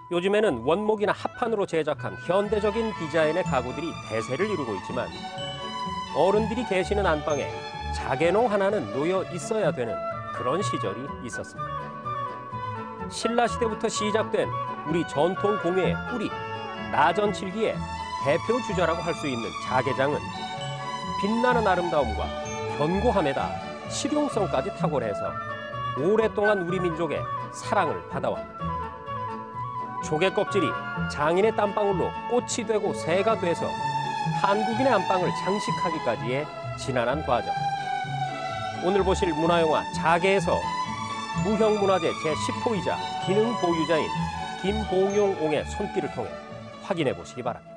요즘에는 원목이나 합판으로 제작한 현대적인 디자인의 가구들이 대세를 이루고 있지만 어른들이 계시는 안방에 자개농 하나는 놓여 있어야 되는 그런 시절이 있었습니다. 신라시대부터 시작된 우리 전통 공예의 뿌리, 나전칠기의 대표 주자라고 할 수 있는 자개장은 빛나는 아름다움과 견고함에다 실용성까지 탁월해서 오랫동안 우리 민족의 사랑을 받아왔습니다. 조개 껍질이 장인의 땀방울로 꽃이 되고 새가 돼서 한국인의 안방을 장식하기까지의 지난한 과정. 오늘 보실 문화영화 자개에서 무형문화재 제10호이자 기능 보유자인 김봉용 옹의 손길을 통해 확인해 보시기 바랍니다.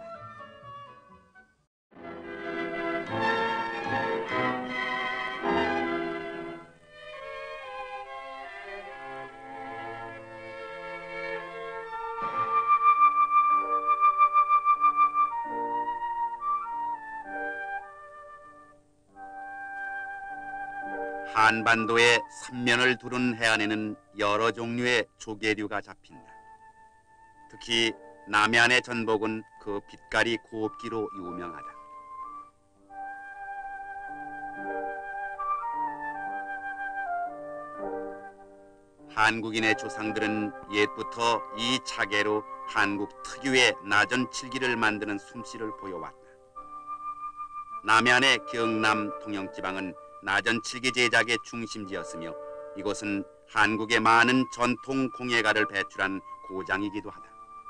한반도의 삼면을 두른 해안에는 여러 종류의 조개류가 잡힌다. 특히 남해안의 전복은 그 빛깔이 곱기로 유명하다. 한국인의 조상들은 옛부터 이 자개로 한국 특유의 나전칠기를 만드는 솜씨를 보여왔다. 남해안의 경남 통영지방은 나전칠기 제작의 중심지였으며 이곳은 한국의 많은 전통 공예가를 배출한 고장이기도 하다.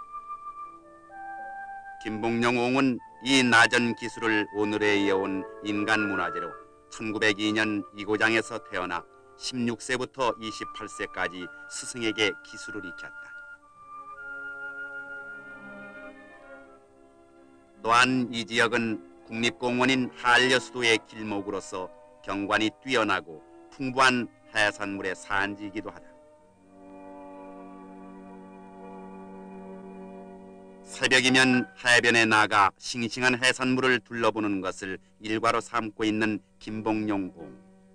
김봉용 옹은 이 나전 기술을 오늘에 이어온 인간문화재로 1902년 이 고장에서 태어나 16세부터 28세까지 스승에게 기술을 익혔다. 또한 이 지역은 국립공원인 한려수도의 길목으로서 경관이 뛰어나고 풍부한 해산물의 산지이기도 하다. 새벽이면 해변에 나가 싱싱한 해산물을 둘러보는 것을 일과로 삼고 있는 김봉용 옹.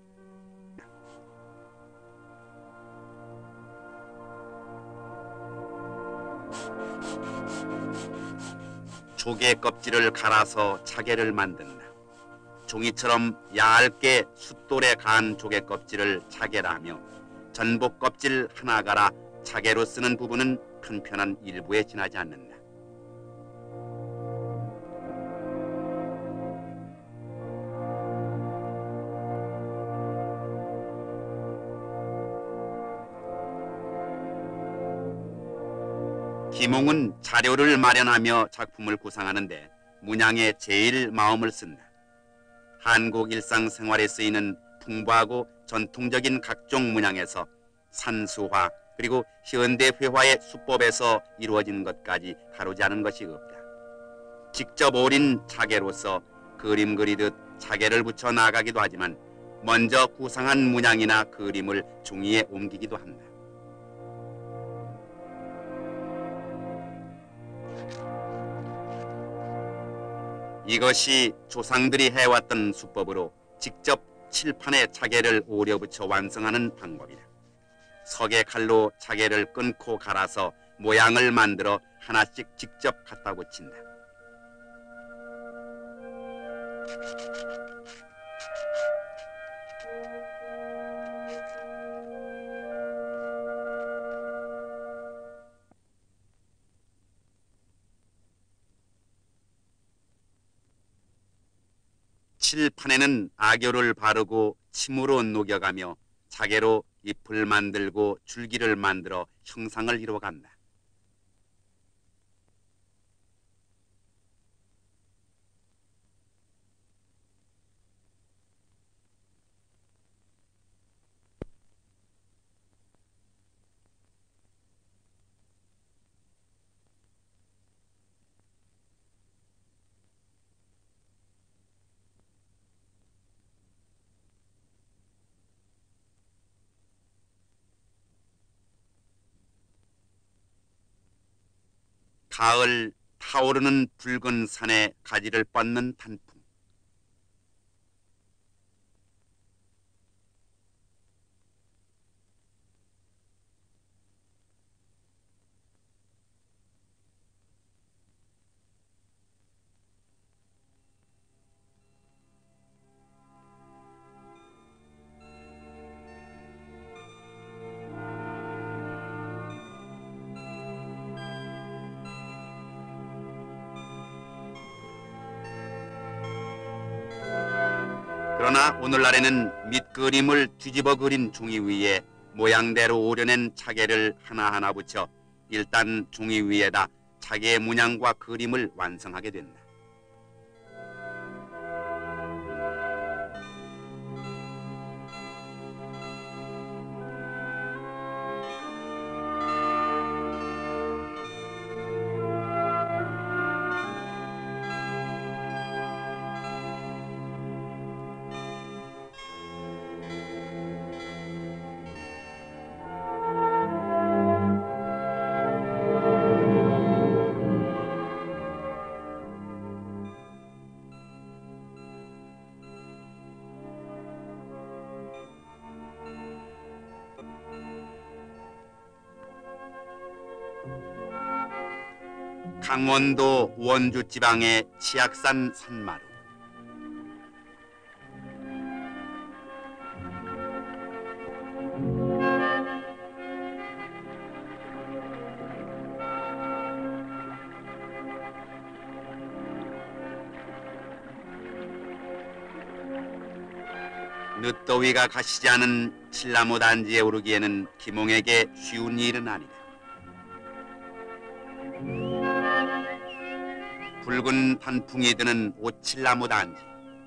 조개 껍질을 갈아서 자개를 만든다. 종이처럼 얇게 숫돌에 간 조개 껍질을 자개라며 전복 껍질 하나 갈아 자개로 쓰는 부분은 편편한 일부에 지나지 않는다. 김옹은 자료를 마련하며 작품을 구상하는데 문양에 제일 마음을 쓴다. 한국 일상생활에 쓰이는 풍부하고 전통적인 각종 문양에서 산수화 그리고 현대 회화의 수법에서 이루어진 것까지 다루지 않은 것이 없다. 직접 오린 자개로서 그림 그리듯 자개를 붙여 나가기도 하지만 먼저 구상한 문양이나 그림을 종이에 옮기기도 한다. 이것이 조상들이 해왔던 수법으로 직접 칠판에 자개를 오려붙여 완성하는 방법이다. 석의 칼로 자개를 끊고 갈아서 모양을 만들어 하나씩 직접 갖다 붙인다. 칠판에는 악교를 바르고 침으로 녹여가며 자개로 잎을 만들고 줄기를 만들어 형상을 이루어간다. 가을 타오르는 붉은 산에 가지를 뻗는 단풍. 그러나 오늘날에는 밑그림을 뒤집어 그린 종이 위에 모양대로 오려낸 차계를 하나하나 붙여 일단 종이 위에다 차계의 문양과 그림을 완성하게 된다. 강원도 원주 지방의 치악산 산마루. 늦더위가 가시지 않은 칠라모 단지에 오르기에는 김홍에게 쉬운 일은 아니다. 붉은 단풍이 드는 오칠나무 단지.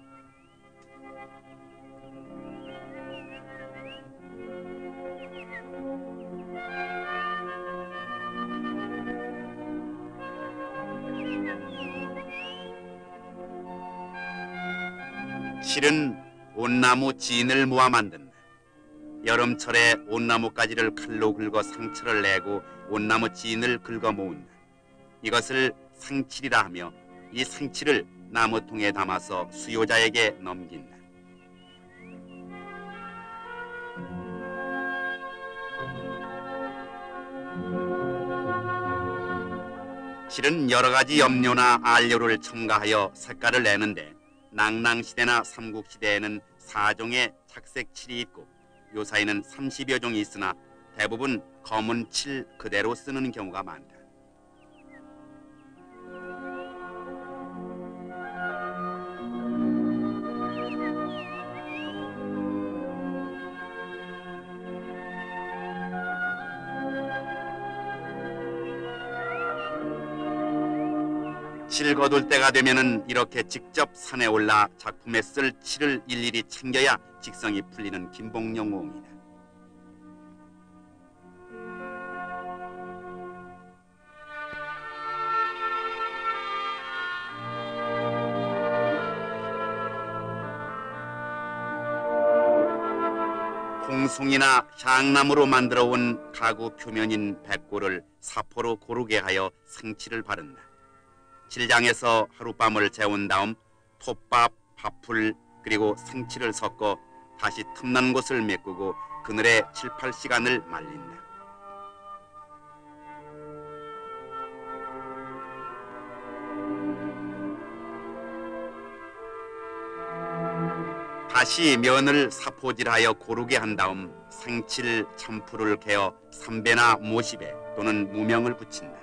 실은 온나무 진을 모아 만든다. 여름철에 온나무 가지를 칼로 긁어 상처를 내고 온나무 진을 긁어 모은다. 이것을 상칠이라 하며 이 상칠을 나무통에 담아서 수요자에게 넘긴다. 실은 여러 가지 염료나 안료를 첨가하여 색깔을 내는데 낭랑시대나 삼국시대에는 4종의 착색칠이 있고 요사이는 30여 종이 있으나 대부분 검은 칠 그대로 쓰는 경우가 많다. 칠 거둘 때가 되면은 이렇게 직접 산에 올라 작품에 쓸 칠을 일일이 챙겨야 직성이 풀리는 김봉룡 옹이다. 홍송이나 향나무로 만들어 온 가구 표면인 백골을 사포로 고르게 하여 상칠을 바른다. 칠장에서 하룻밤을 재운 다음 톱밥, 밥풀 그리고 상칠을 섞어 다시 틈난 곳을 메꾸고 그늘에 7, 8시간을 말린다. 다시 면을 사포질하여 고르게 한 다음 상칠, 참풀을 개어 삼배나 모십에 또는 무명을 붙인다.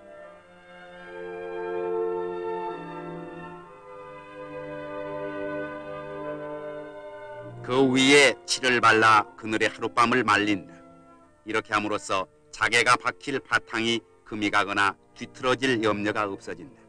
그 위에 칠을 발라 그늘에 하룻밤을 말린다. 이렇게 함으로써 자개가 박힐 바탕이 금이 가거나 뒤틀어질 염려가 없어진다.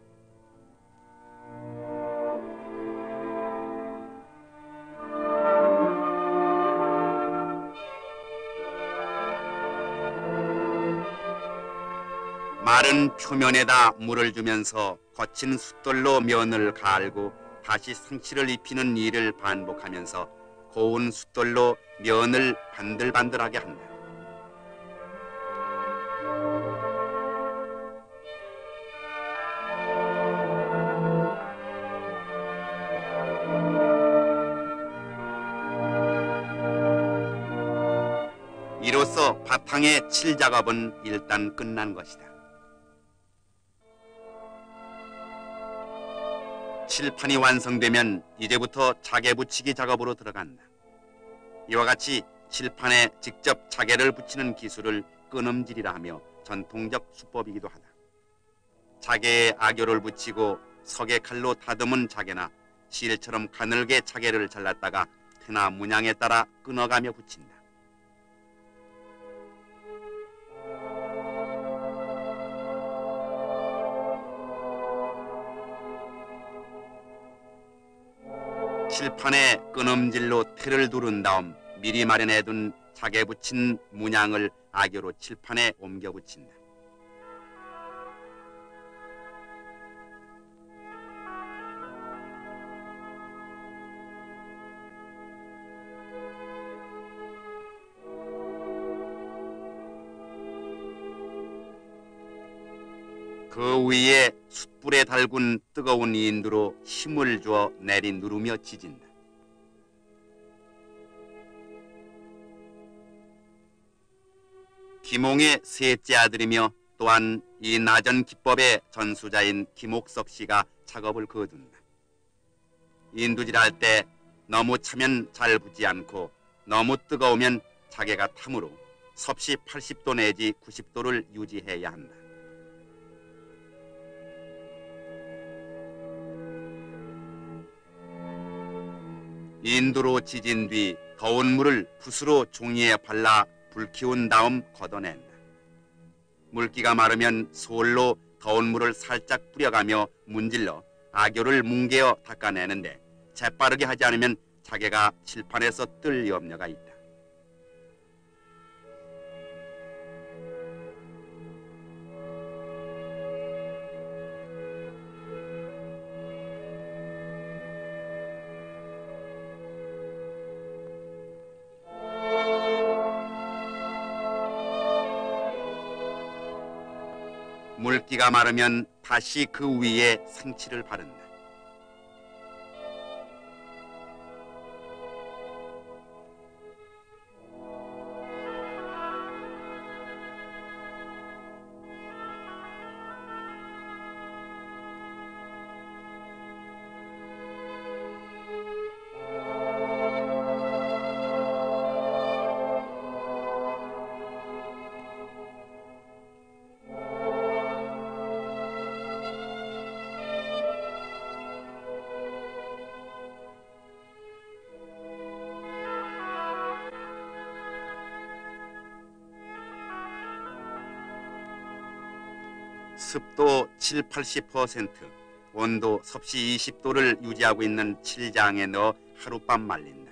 마른 표면에다 물을 주면서 거친 숫돌로 면을 갈고 다시 상칠을 입히는 일을 반복하면서 고운 숫돌로 면을 반들반들하게 한다. 이로써 바탕의 칠 작업은 일단 끝난 것이다. 칠판이 완성되면 이제부터 자개 붙이기 작업으로 들어간다. 이와 같이 칠판에 직접 자개를 붙이는 기술을 끈음질이라 하며 전통적 수법이기도 하다. 자개에 악교를 붙이고 석의 칼로 다듬은 자개나 실처럼 가늘게 차계를 잘랐다가 테나 문양에 따라 끊어가며 붙인다. 칠판에 끊음질로 틀을 두른 다음 미리 마련해둔 자개 붙인 문양을 악교로 칠판에 옮겨 붙인다. 그 위에 숯불에 달군 뜨거운 인두로 힘을 주어 내리 누르며 지진다. 김홍의 셋째 아들이며 또한 이 나전 기법의 전수자인 김옥석 씨가 작업을 거둔다. 인두질할 때 너무 차면 잘 붙지 않고 너무 뜨거우면 자개가 타므로 섭씨 80도 내지 90도를 유지해야 한다. 인두로 지진 뒤 더운 물을 붓으로 종이에 발라 불 키운 다음 걷어낸다. 물기가 마르면 솔로 더운 물을 살짝 뿌려가며 문질러 악교를 뭉개어 닦아내는데 재빠르게 하지 않으면 자개가 칠판에서 뜰 염려가 있다. 물기가 마르면 다시 그 위에 상치를 바른다. 습도 70-80%, 온도 섭씨 20도를 유지하고 있는 칠장에 넣어 하룻밤 말린다.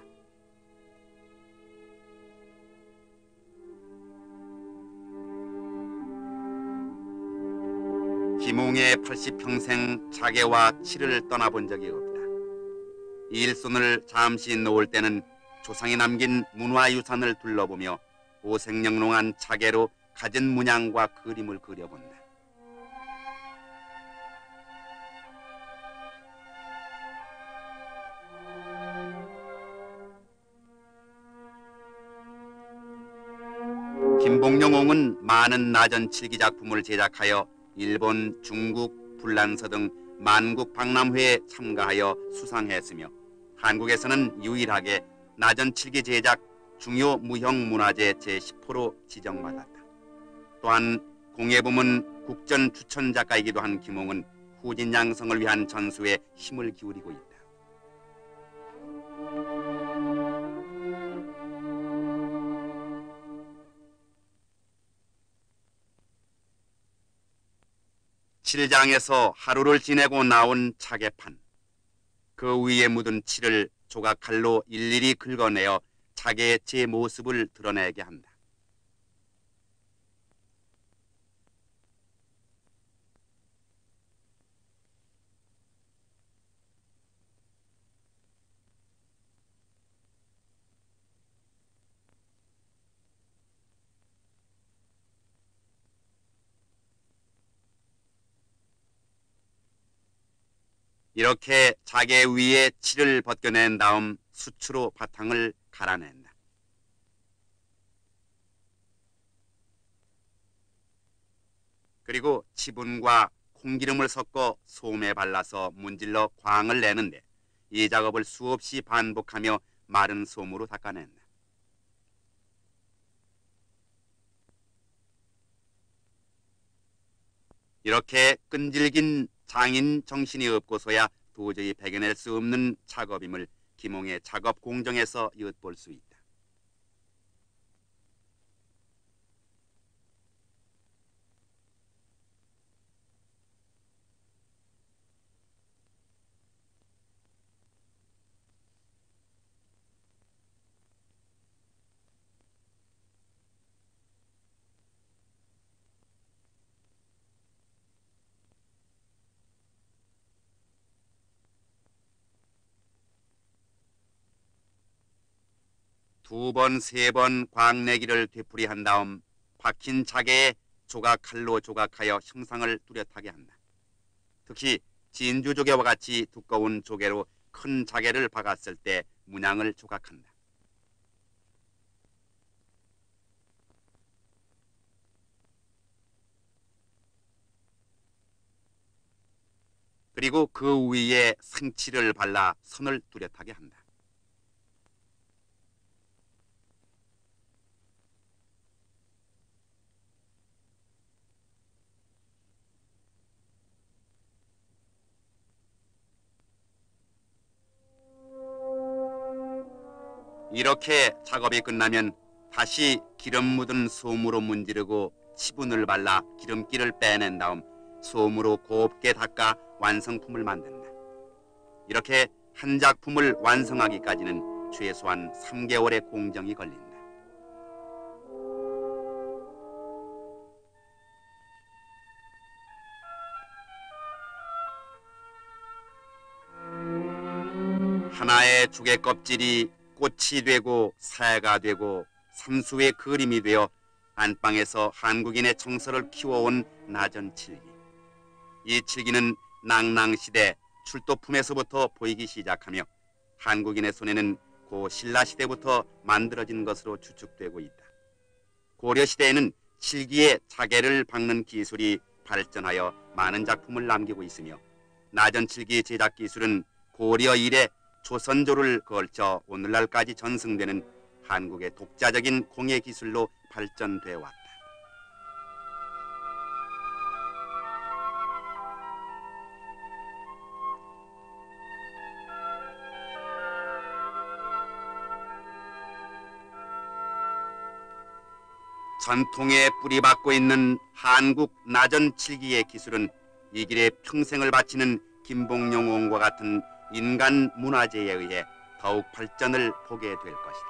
김웅의 80평생 자개와 칠을 떠나본 적이 없다. 이 일손을 잠시 놓을 때는 조상이 남긴 문화유산을 둘러보며 오색영롱한 자개로 갖은 문양과 그림을 그려본다. 김봉룡옹은 많은 나전 칠기 작품을 제작하여 일본, 중국, 불란서 등 만국 박람회에 참가하여 수상했으며 한국에서는 유일하게 나전 칠기 제작 중요 무형 문화재 제10호로 지정받았다. 또한 공예부문 국전 추천 작가이기도 한 김홍은 후진 양성을 위한 전수에 힘을 기울이고 있다. 칠장에서 하루를 지내고 나온 자개판. 그 위에 묻은 칠을 조각칼로 일일이 긁어내어 자개의 제 모습을 드러내게 한다. 이렇게 자개 위에 칠을 벗겨낸 다음 수추로 바탕을 갈아낸다. 그리고 치분과 콩기름을 섞어 솜에 발라서 문질러 광을 내는데 이 작업을 수없이 반복하며 마른 솜으로 닦아낸다. 이렇게 끈질긴 장인 정신이 없고서야 도저히 배겨낼 수 없는 작업임을 김홍의 작업 공정에서 엿볼 수 있다. 두 번, 세 번 광내기를 되풀이한 다음 박힌 자개에 조각칼로 조각하여 형상을 뚜렷하게 한다. 특히 진주조개와 같이 두꺼운 조개로 큰 자개를 박았을 때 문양을 조각한다. 그리고 그 위에 생칠을 발라 선을 뚜렷하게 한다. 이렇게 작업이 끝나면 다시 기름 묻은 솜으로 문지르고 치분을 발라 기름기를 빼낸 다음 솜으로 곱게 닦아 완성품을 만든다. 이렇게 한 작품을 완성하기까지는 최소한 3개월의 공정이 걸린다. 하나의 조개 껍질이 꽃이 되고 새가 되고 삼수의 그림이 되어 안방에서 한국인의 정서를 키워온 나전칠기. 이 칠기는 낭낭시대 출도품에서부터 보이기 시작하며 한국인의 손에는 고 신라시대부터 만들어진 것으로 추측되고 있다. 고려시대에는 칠기에 자개를 박는 기술이 발전하여 많은 작품을 남기고 있으며 나전칠기 제작 기술은 고려 이래 조선조를 걸쳐 오늘날까지 전승되는 한국의 독자적인 공예 기술로 발전돼 왔다. 전통에 뿌리박고 있는 한국 나전칠기의 기술은 이 길에 평생을 바치는 김봉룡 원과 같은 인간 문화재에 의해 더욱 발전을 보게 될 것이다.